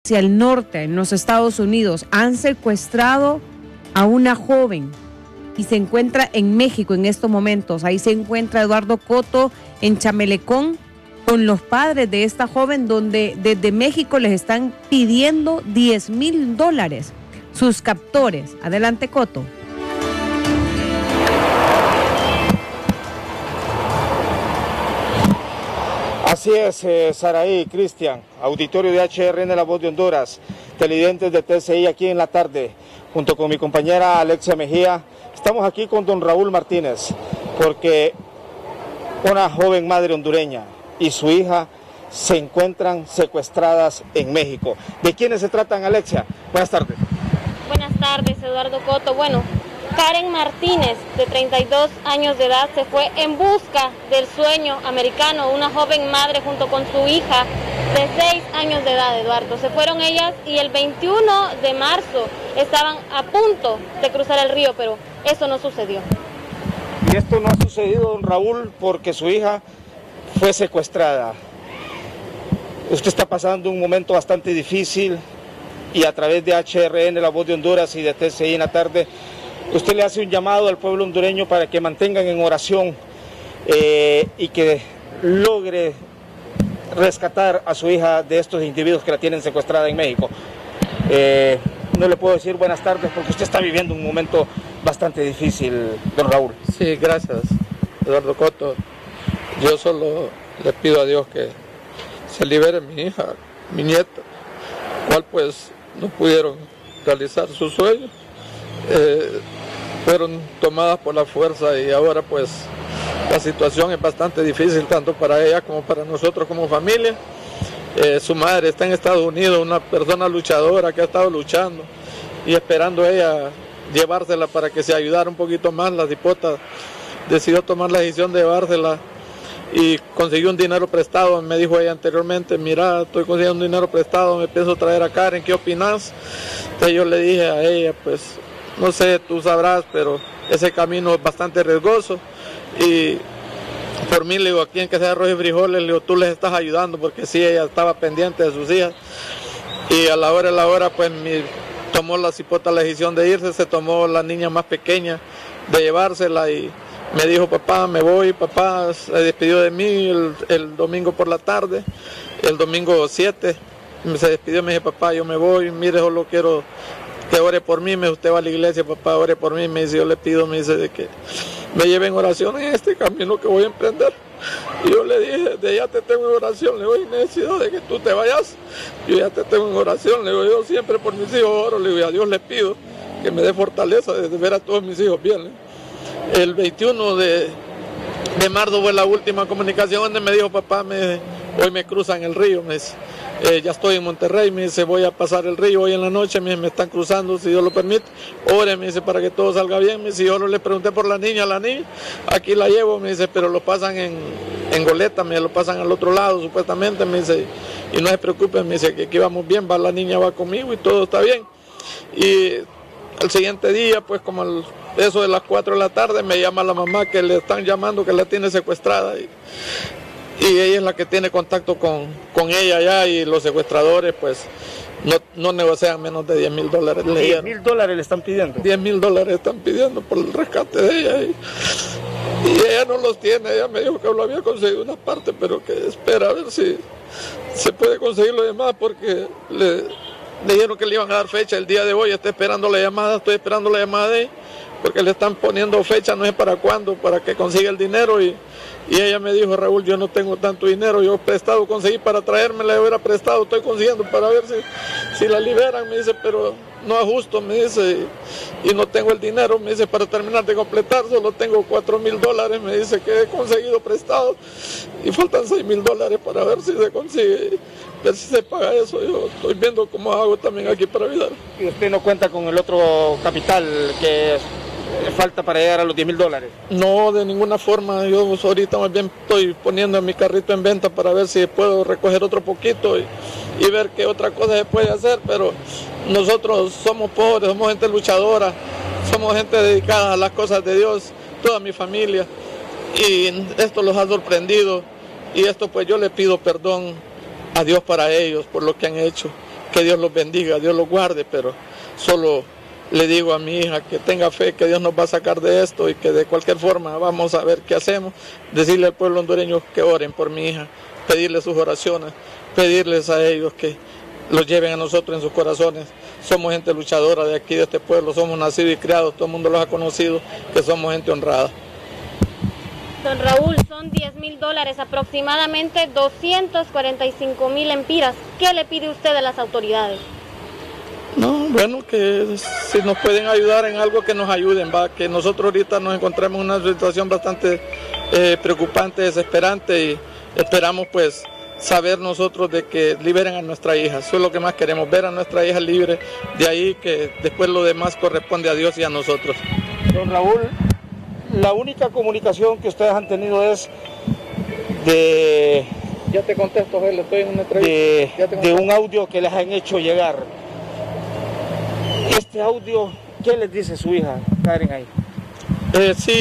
hacia el norte, en los Estados Unidos. Han secuestrado a una joven y se encuentra en México en estos momentos. Ahí se encuentra Eduardo Coto en Chamelecón con los padres de esta joven, donde desde México les están pidiendo $10,000 sus captores. Adelante, Coto. Así es, Saraí, Cristian, auditorio de HRN La Voz de Honduras, televidentes de TCI aquí en la tarde, junto con mi compañera Alexia Mejía. Estamos aquí con don Raúl Martínez, porque una joven madre hondureña y su hija se encuentran secuestradas en México. ¿De quiénes se tratan, Alexia? Buenas tardes. Buenas tardes, Eduardo Coto. Bueno, Karen Martínez, de 32 años de edad, se fue en busca del sueño americano, una joven madre junto con su hija de 6 años de edad, Eduardo. Se fueron ellas y el 21 de marzo estaban a punto de cruzar el río, pero eso no sucedió. Y esto no ha sucedido, don Raúl, porque su hija fue secuestrada. Usted está pasando un momento bastante difícil y a través de HRN, La Voz de Honduras y de TCI en la tarde, usted le hace un llamado al pueblo hondureño para que mantengan en oración y que logre rescatar a su hija de estos individuos que la tienen secuestrada en México. No le puedo decir buenas tardes porque usted está viviendo un momento bastante difícil, don Raúl. Sí, gracias, Eduardo Coto. Yo solo le pido a Dios que se libere mi hija, mi nieta, cual pues no pudieron realizar su sueño. Fueron tomadas por la fuerza y ahora pues la situación es bastante difícil tanto para ella como para nosotros como familia. Su madre está en Estados Unidos, una persona luchadora que ha estado luchando y esperando ella llevársela para que se ayudara un poquito más. La cipota decidió tomar la decisión de llevársela y consiguió un dinero prestado. Me dijo ella anteriormente, mira, estoy consiguiendo un dinero prestado, me pienso traer a Karen, ¿qué opinas? Entonces yo le dije a ella, pues no sé, tú sabrás, pero ese camino es bastante riesgoso y por mí, le digo, aquí en que sea arroz y frijoles, le digo, tú les estás ayudando, porque sí, ella estaba pendiente de sus hijas y a la hora, pues tomó la cipota la decisión de irse, se tomó la niña más pequeña de llevársela y me dijo, papá, me voy. Papá se despidió de mí el domingo por la tarde, el domingo 7, se despidió, me dijo, papá, yo me voy, mire, solo quiero que ore por mí. Me dijo, usted va a la iglesia, papá, ore por mí. Me dice, yo le pido, me dice, de que me lleve en oración en este camino que voy a emprender. Y yo le dije, de ya te tengo en oración, le digo, hay necesidad de que tú te vayas, yo ya te tengo en oración, le digo, yo siempre por mis hijos oro, le digo, a Dios le pido que me dé fortaleza de ver a todos mis hijos bien. El 21 de marzo fue la última comunicación donde me dijo, papá, hoy me cruzan el río, me dice, ya estoy en Monterrey, me dice, voy a pasar el río hoy en la noche, me están cruzando, si Dios lo permite, ore, me dice, para que todo salga bien. Me dice, yo le pregunté por la niña, aquí la llevo, me dice, pero lo pasan en Goleta, me lo pasan al otro lado, supuestamente, me dice, y no se preocupen, me dice, que aquí vamos bien, la niña va conmigo y todo está bien. Y el siguiente día, pues como eso de las 4 de la tarde, me llama la mamá que le están llamando, que la tiene secuestrada. Y ella es la que tiene contacto con ella allá y los secuestradores pues no negocian menos de $10,000. $10,000 le están pidiendo. $10,000 están pidiendo por el rescate de ella y ella no los tiene. Ella me dijo que lo había conseguido una parte, pero que espera a ver si se puede conseguir lo demás, porque le dijeron que le iban a dar fecha el día de hoy. Estoy esperando la llamada de ella, porque le están poniendo fecha, no sé para cuándo, para que consiga el dinero. Y ella me dijo, Raúl, yo no tengo tanto dinero, yo prestado conseguí para traerme, le hubiera prestado, estoy consiguiendo para ver si la liberan, me dice, pero no es justo, me dice, y no tengo el dinero, me dice, para terminar de completar, solo tengo $4,000, me dice, que he conseguido prestado, y faltan $6,000 para ver si se consigue, ver si se paga eso. Yo estoy viendo cómo hago también aquí para ayudar. ¿Y usted no cuenta con el otro capital que falta para llegar a los $10,000? No, de ninguna forma. Yo ahorita más bien estoy poniendo mi carrito en venta para ver si puedo recoger otro poquito y ver qué otra cosa se puede hacer, pero nosotros somos pobres, somos gente luchadora, somos gente dedicada a las cosas de Dios, toda mi familia, y esto los ha sorprendido, y esto pues yo le pido perdón a Dios para ellos por lo que han hecho, que Dios los bendiga, Dios los guarde, pero solo le digo a mi hija que tenga fe, que Dios nos va a sacar de esto y que de cualquier forma vamos a ver qué hacemos. Decirle al pueblo hondureño que oren por mi hija, pedirle sus oraciones, pedirles a ellos que los lleven a nosotros en sus corazones. Somos gente luchadora de aquí, de este pueblo, somos nacidos y criados, todo el mundo los ha conocido, que somos gente honrada. Don Raúl, son $10,000, aproximadamente 245,000 empiras. ¿Qué le pide usted a las autoridades? No, bueno, que si nos pueden ayudar en algo, que nos ayuden, va, que nosotros ahorita nos encontramos en una situación bastante preocupante, desesperante, y esperamos pues saber nosotros de que liberen a nuestra hija. Eso es lo que más queremos, ver a nuestra hija libre, de ahí que después lo demás corresponde a Dios y a nosotros. Don Raúl, la única comunicación que ustedes han tenido es de... Ya te contesto, Gel, estoy en una entrevista. De un audio que les han hecho llegar. Este audio, ¿qué les dice su hija, Karen, ahí? Sí,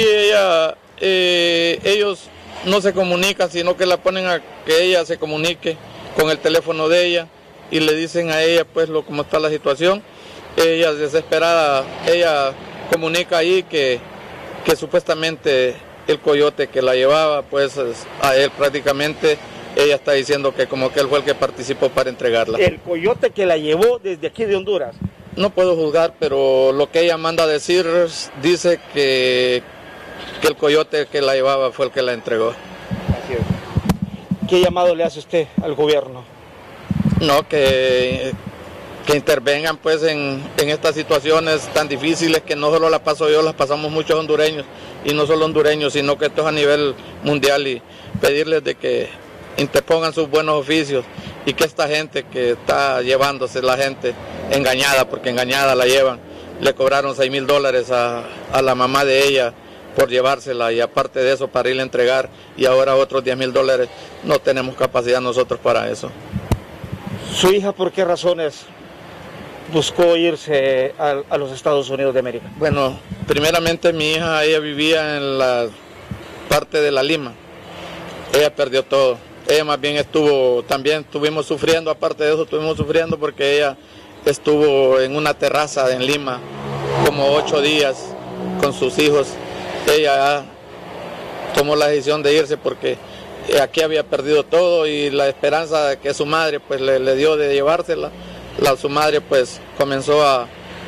ellos no se comunican, sino que la ponen a que ella se comunique con el teléfono de ella y le dicen a ella pues cómo está la situación. Ella desesperada, ella comunica ahí que supuestamente el coyote que la llevaba, pues a él prácticamente, ella está diciendo que como que él fue el que participó para entregarla. El coyote que la llevó desde aquí de Honduras. No puedo juzgar, pero lo que ella manda a decir, dice que el coyote que la llevaba fue el que la entregó. Así es. ¿Qué llamado le hace usted al gobierno? No, que intervengan pues en estas situaciones tan difíciles que no solo las paso yo, las pasamos muchos hondureños, y no solo hondureños, sino que esto es a nivel mundial, y pedirles de que interpongan sus buenos oficios y que esta gente que está llevándose, la gente engañada, porque engañada la llevan, le cobraron $6,000 a la mamá de ella por llevársela, y aparte de eso para irle a entregar, y ahora otros $10,000, no tenemos capacidad nosotros para eso. ¿Su hija por qué razones buscó irse a los Estados Unidos de América? Bueno, primeramente mi hija, ella vivía en la parte de La Lima, ella perdió todo. Ella más bien estuvimos sufriendo, aparte de eso estuvimos sufriendo porque ella estuvo en una terraza en Lima como 8 días con sus hijos. Ella tomó la decisión de irse porque aquí había perdido todo, y la esperanza que su madre pues le dio de llevársela, su madre pues comenzó a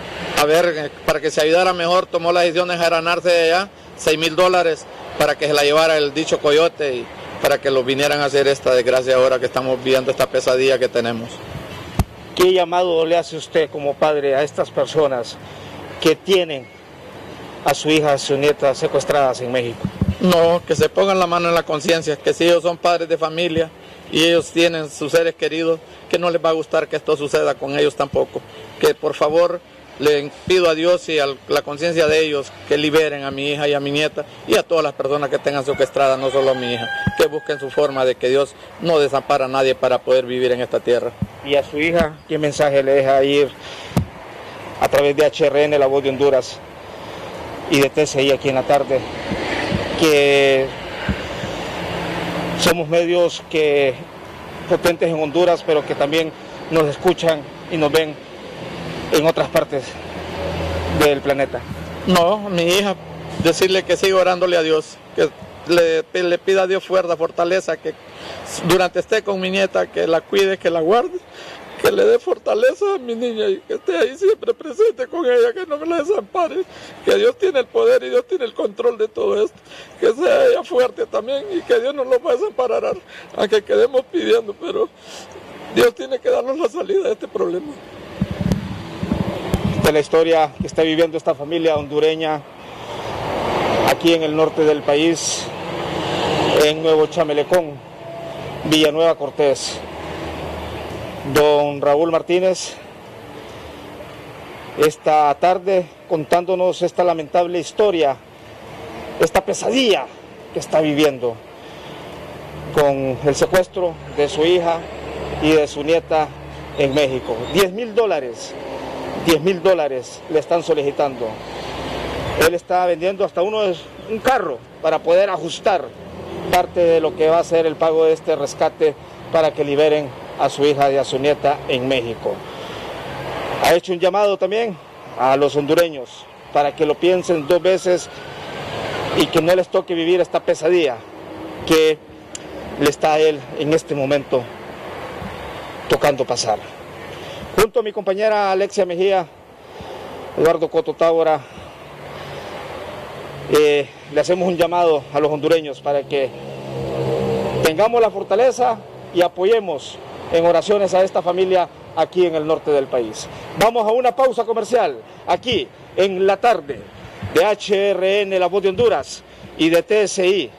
ver, para que se ayudara mejor, tomó la decisión de enjaranarse de allá $6,000 para que se la llevara el dicho coyote, y para que los vinieran a hacer esta desgracia ahora que estamos viendo, esta pesadilla que tenemos. ¿Qué llamado le hace usted como padre a estas personas que tienen a su hija, a su nieta secuestradas en México? No, que se pongan la mano en la conciencia, que si ellos son padres de familia y ellos tienen sus seres queridos, que no les va a gustar que esto suceda con ellos tampoco. Que por favor le pido a Dios y a la conciencia de ellos que liberen a mi hija y a mi nieta, y a todas las personas que tengan secuestradas, no solo a mi hija, que busquen su forma de que Dios no desampara a nadie para poder vivir en esta tierra. ¿Y a su hija qué mensaje le deja ir a través de HRN, La Voz de Honduras, y de TCI aquí en la tarde? Que somos medios que potentes en Honduras, pero que también nos escuchan y nos ven en otras partes del planeta. No, mi hija, decirle que siga orándole a Dios, que le pida a Dios fuerza, fortaleza, que durante esté con mi nieta, que la cuide, que la guarde, que le dé fortaleza a mi niña, y que esté ahí siempre presente con ella, que no me la desampare, que Dios tiene el poder y Dios tiene el control de todo esto, que sea ella fuerte también, y que Dios no nos va a desamparar, aunque quedemos pidiendo, pero Dios tiene que darnos la salida de este problema. Esta es la historia que está viviendo esta familia hondureña aquí en el norte del país, en Nuevo Chamelecón, Villanueva Cortés. Don Raúl Martínez, esta tarde contándonos esta lamentable historia, esta pesadilla que está viviendo con el secuestro de su hija y de su nieta en México. $10,000 le están solicitando. Él está vendiendo hasta un carro para poder ajustar parte de lo que va a ser el pago de este rescate para que liberen a su hija y a su nieta en México. Ha hecho un llamado también a los hondureños para que lo piensen 2 veces y que no les toque vivir esta pesadilla que le está a él en este momento tocando pasar. Junto a mi compañera Alexia Mejía, Eduardo Coto Tábora, le hacemos un llamado a los hondureños para que tengamos la fortaleza y apoyemos en oraciones a esta familia aquí en el norte del país. Vamos a una pausa comercial aquí en la tarde de HRN La Voz de Honduras y de TSI